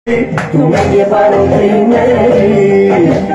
Tú me llevaron primero.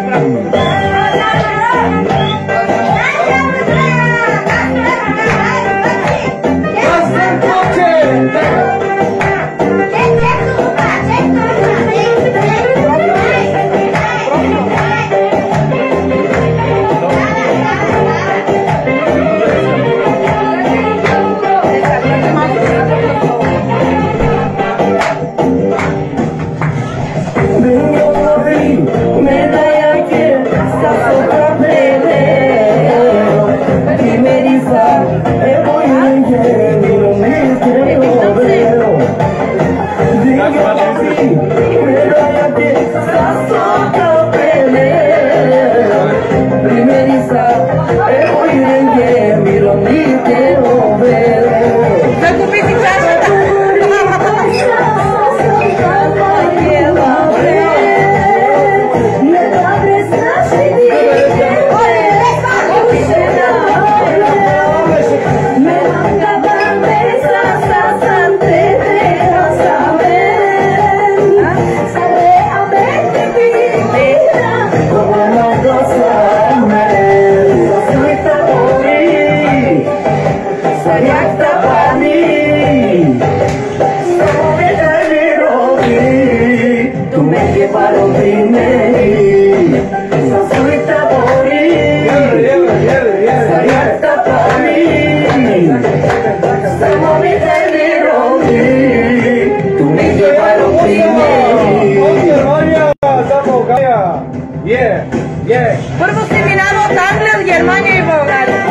Prvo seminaro od Anglije, od Germanije i Bolgarije.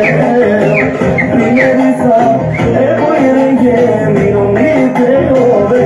Primeriza, e poi rengue, mi non mi creo.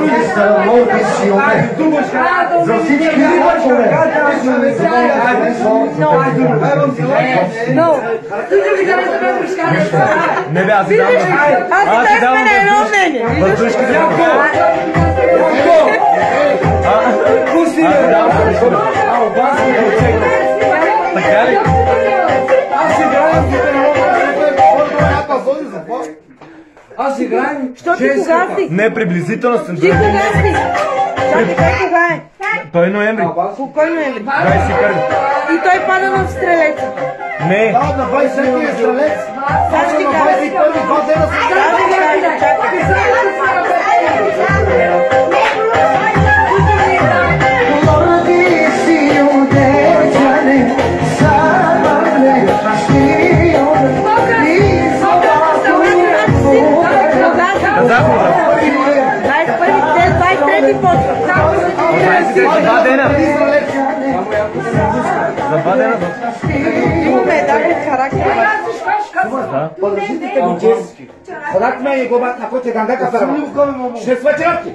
За всички лъчове. Не бе, аз си давам. Аз си давам на едно мнение. Въздушки за Янко. Пусти ме. Аз си давам. Така ли? Аз играем. Що ти кога си? Не, приблизително съм. Ти кога си? Чакай, той кога е? Той е ноември. Кой ноември? 21. И той пада в стрелеца. Не. Да, на 27 е стрелец. Аз ти На кажа. 21 два дена се Аз ти кажа, чакай. За два дена. За два дена. Имаме еднакъв характер. Подържите ми чест. Ходахме и го бат на коте гандака ферма. Ще свачерки.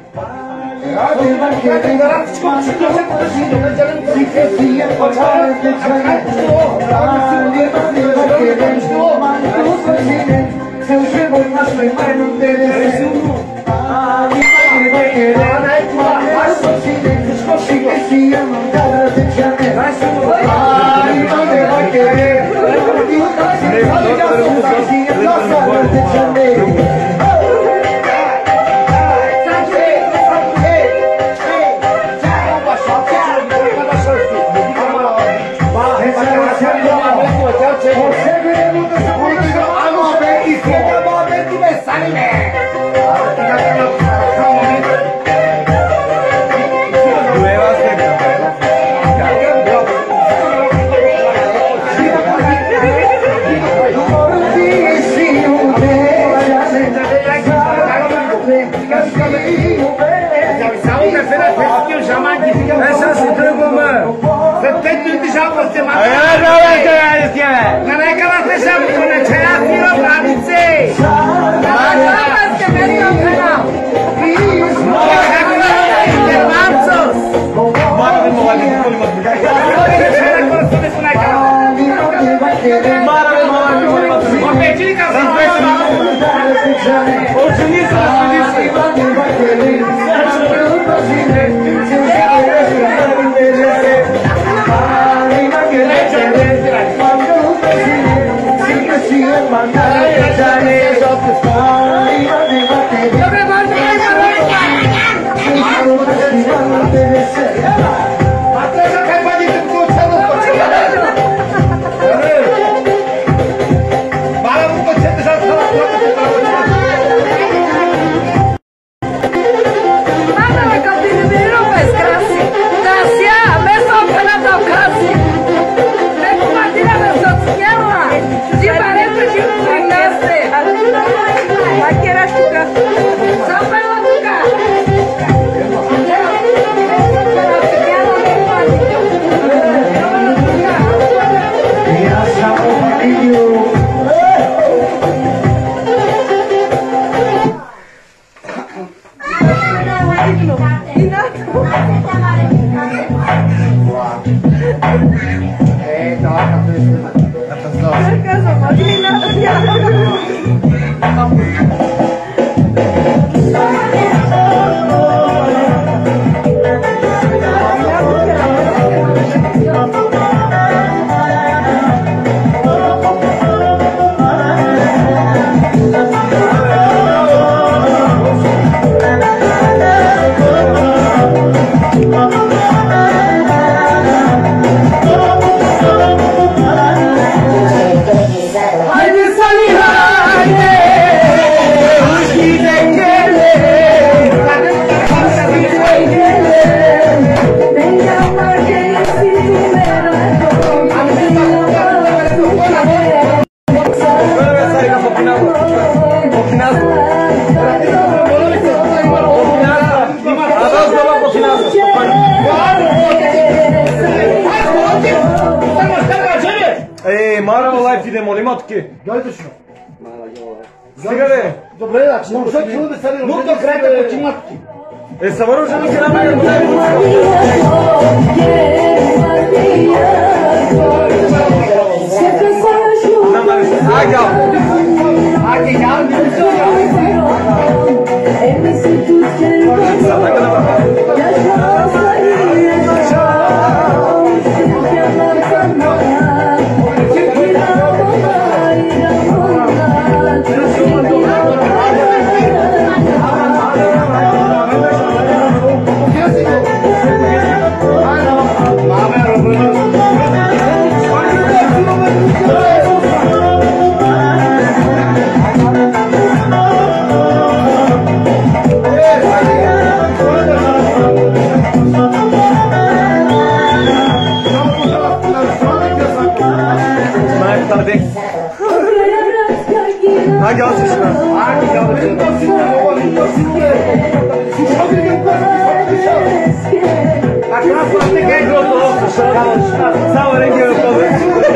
Essa hora eu já não quero mais. Não, mas... Legal. Hadi al sesini. Sağ rengi yapalım.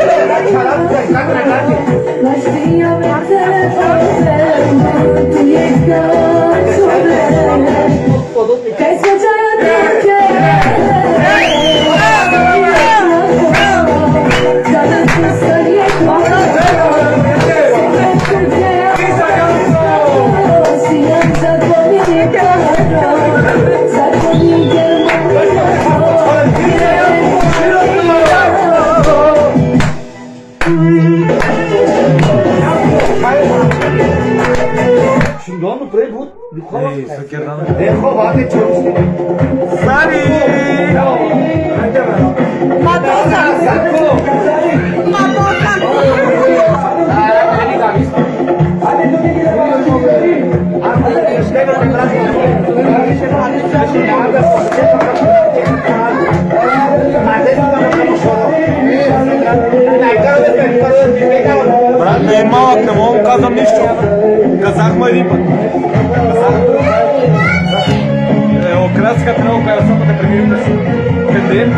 देखो बातें छोटी Sari! Брат, не е малък, не мога да казвам нищо. Казах му един път. Окраската много коя само да преминем да си пенден.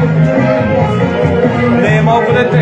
Не е малко дете.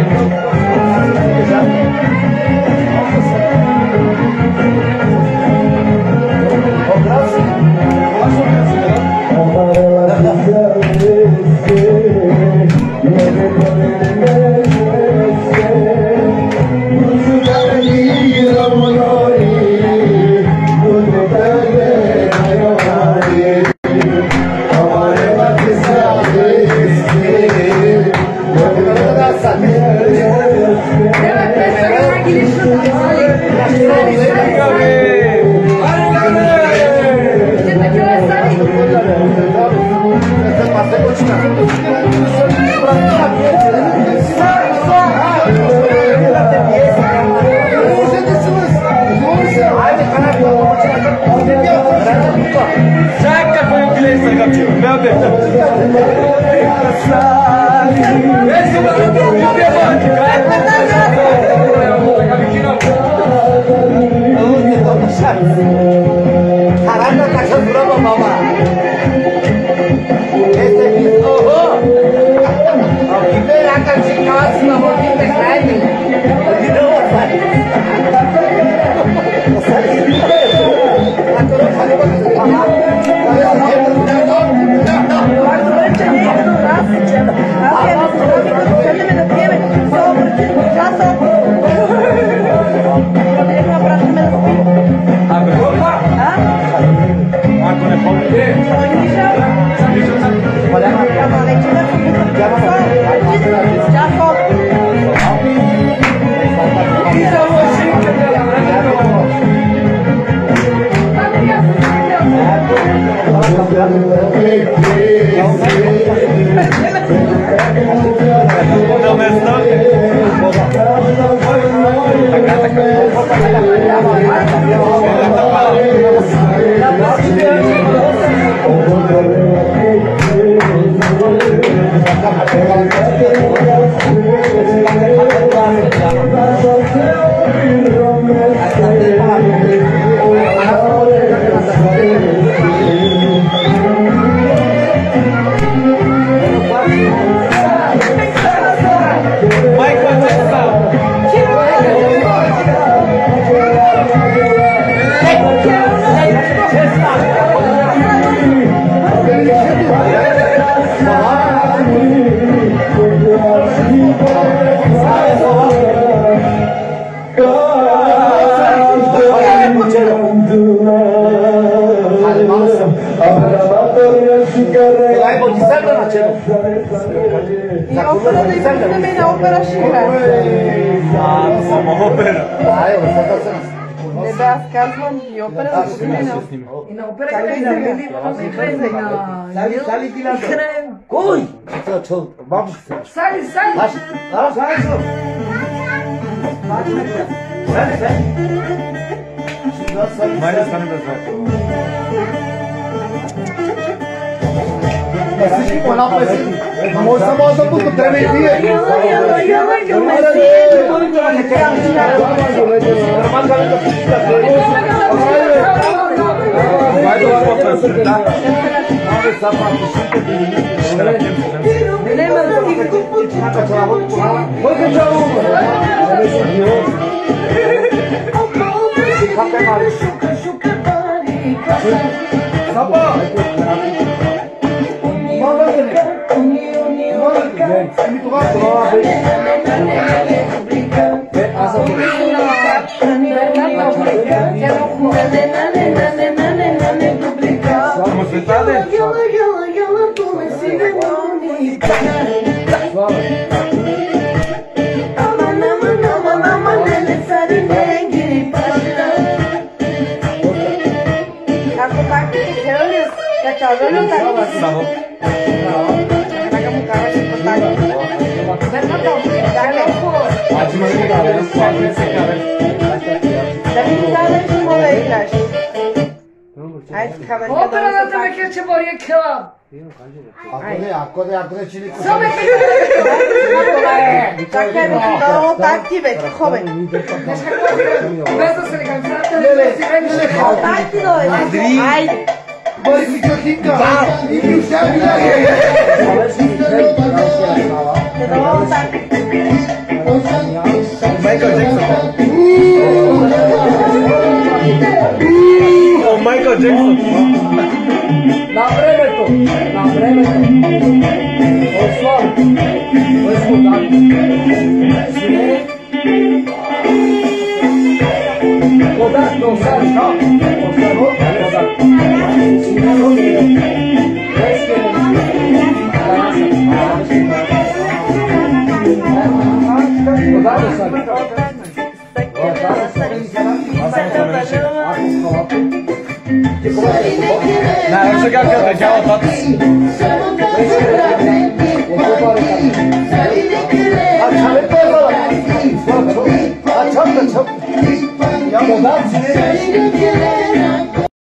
Ai, bo Gisela na ciebie. I opera da idziemy na opera Shira. Samo opera. Ai, eu vou fazer assim. Da skazman i opera da idziemy na. I na operę Sali ti la Ой! Что, что? Бабушка. Sali, sali. Маш, а? Sali. Майде стане без вето. Всички по една песен. Може само да тук трябва и вие. Майде лапа пресета. Como se sabe? Opera da tebe che će borje kila. Ако не чили. Samo je Čakaj, da tak ti već, hove. bez da se ne kanzate, ne si previše. Tak ti dođe. Ajde. Bari mi čotinka. I mi ušavi da Te dovamo tak. Michael Jackson. Oh, Michael Jackson. Na vremeto. Osvar. Kodak dosar. Não, eu cheguei aqui, aquela foto. Açam da çok. Ya modern sinir.